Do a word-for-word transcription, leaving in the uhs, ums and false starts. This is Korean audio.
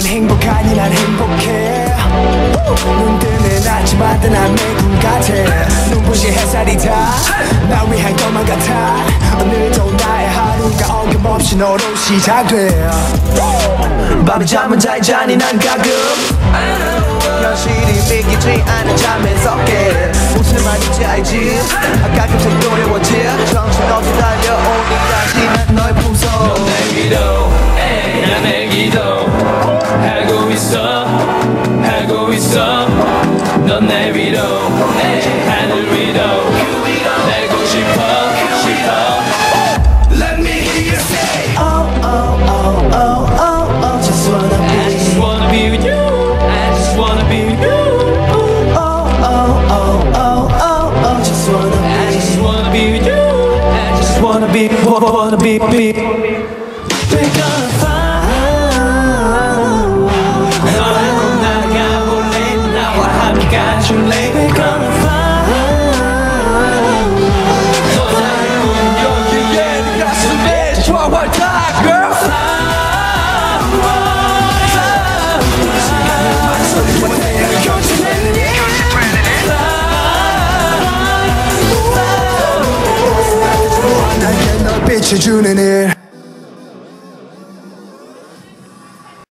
행복하니 난 행복해. 눈 뜨는 아침마다 난 매군 같아. 눈부신 햇살이 다 나 위한 것만 같아. 오늘도 나의 하루가 어김없이 너로 시작돼. 밤에 잠은 잘 자니 난 가끔 현실이 믿기지 않은 잠에서 깨. 무슨 말인지 알지? 가끔씩 두려워지. 정신없이 달려오니 다시 난 너의 품속. 넌 내 기도 난 내 기도 하고 있어 하고 있어. 넌 내 위로 하늘 위로 날고 싶어 싶어. Let me hear you say Oh oh oh oh oh oh just wanna be I just wanna be with you. I just wanna be with you. Oh oh oh oh oh oh just wanna be I just wanna be with you. I just wanna be wanna be be. We're gonna find 너랑 나가볼래 나와 함께 가줄래. We're gonna find 너 나를 보는 여기에 네 가슴에 좋아 활짝 girl. 나에게 널 비춰주는 일